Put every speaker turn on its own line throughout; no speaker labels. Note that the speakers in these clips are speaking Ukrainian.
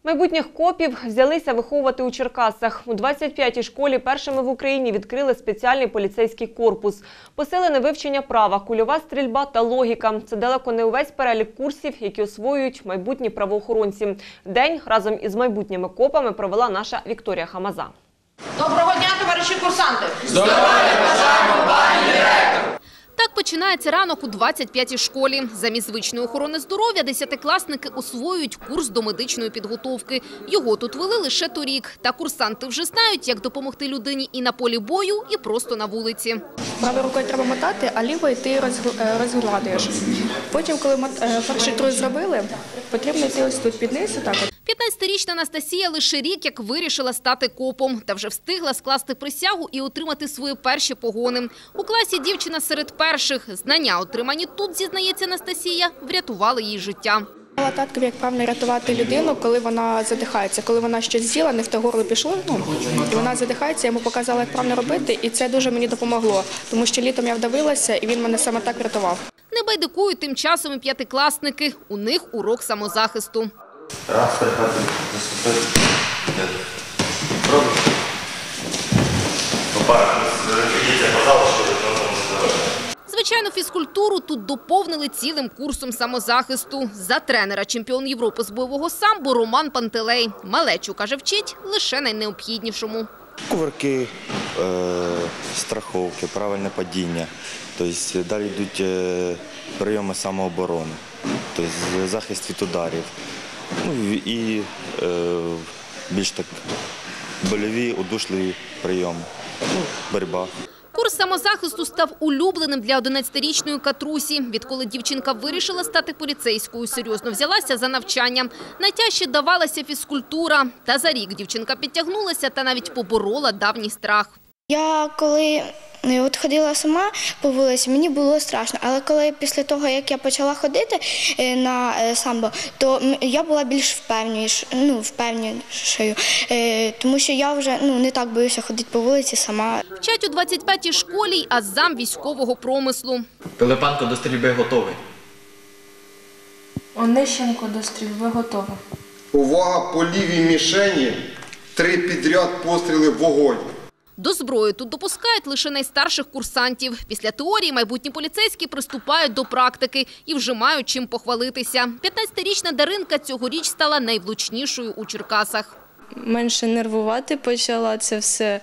Майбутніх копів взялися виховувати у Черкасах. У 25-й школі першими в Україні відкрили спеціальний поліцейський корпус. Посилене вивчення права, кульова стрільба та логіка – це далеко не увесь перелік курсів, які освоюють майбутні правоохоронці. День разом із майбутніми копами провела наша Вікторія Хамаза.
Доброго дня, товариші курсанти!
Здоров'я бажаємо, пані директор!
Так починається ранок у 25-й школі. Замість звичної охорони здоров'я десятикласники освоюють курс до медичної підготовки. Його тут вели лише торік. Та курсанти вже знають, як допомогти людині і на полі бою, і просто на вулиці.
Правою рукою треба мотати, а лівою ти розгладуєш. Потім, коли перший трой зробили, потрібно йти ось тут під низ, отак от.
15-річна Анастасія лише рік як вирішила стати копом. Та вже встигла скласти присягу і отримати свої перші погони. У класі дівчина серед перших. Знання, отримані тут, зізнається Анастасія, врятували їй життя.
Таткові, як правильно рятувати людину, коли вона задихається. Коли вона щось з'їла, не в те горло пішло, і вона задихається, я йому показала, як правильно робити, і це дуже мені допомогло. Тому що літом я вдавилася, і він мене саме так врятував.
Не байдикують тим часом і п'ятикласники. У них урок самозахисту.
Раз, перехати, заступити. Пробуй.
Звичайно, фізкультуру тут доповнили цілим курсом самозахисту. За тренера чемпіон Європи з бойового самбо Роман Пантелей. Малечу, каже, вчить лише найнеобхіднішому.
Кувырки, страховки, правильне падіння. Тобто далі йдуть прийоми самооборони, тобто захист від ударів. Ну, і більш так больові, удушливі прийоми, боротьба.
Курс самозахисту став улюбленим для 11-річної Катрусі. Відколи дівчинка вирішила стати поліцейською, серйозно взялася за навчання. Найтяжче давалася фізкультура. Та за рік дівчинка підтягнулася та навіть поборола давній страх.
Я коли ходила сама по вулиці, мені було страшно. Але коли після того, як я почала ходити на самбо, то я була більш впевненішою, тому що я вже не так боюся ходити по вулиці сама.
Вчать у 25-й школі й азам військового промислу.
Пилипенко до стрільби готовий.
Онищенко до стрільби готовий.
Увага по лівій мішені, 3 підряд постріли в вогонь.
До зброї тут допускають лише найстарших курсантів. Після теорії майбутні поліцейські приступають до практики і вже мають чим похвалитися. 15-річна Даринка цьогоріч стала найвлучнішою у Черкасах.
Менше нервувати почала, це все,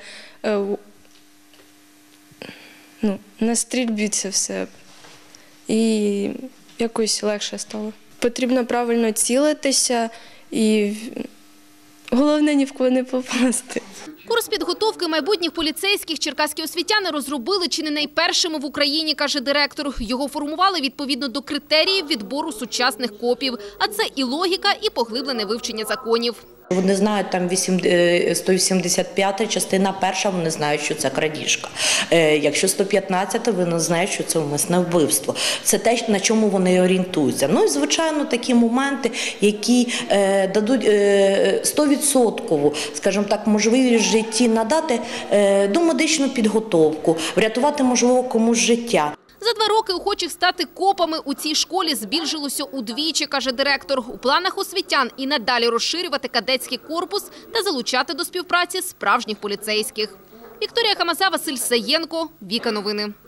на стрільбі це все. І якось легше стало. Потрібно правильно цілитися і головне ні в кого не попасти.
Курс підготовки майбутніх поліцейських черкаські освітяни розробили чи не найпершими в Україні, каже директор. Його формували відповідно до критеріїв відбору сучасних копів. А це і логіка, і поглиблене вивчення законів.
Вони знають, там 185 частина перша, вони знають, що це крадіжка. Якщо 115, вони знають, що це умисне вбивство. Це те, на чому вони орієнтуються. Ну і, звичайно, такі моменти, які дадуть 100%, скажімо так, можливість в житті надати домедичну підготовку, врятувати, можливо, комусь життя.
За 2 роки охочих стати копами у цій школі збільшилося удвічі, каже директор. У планах освітян і надалі розширювати кадетський корпус та залучати до співпраці справжніх поліцейських. Вікторія Хамаза, Василь Саєнко, Віка Новини.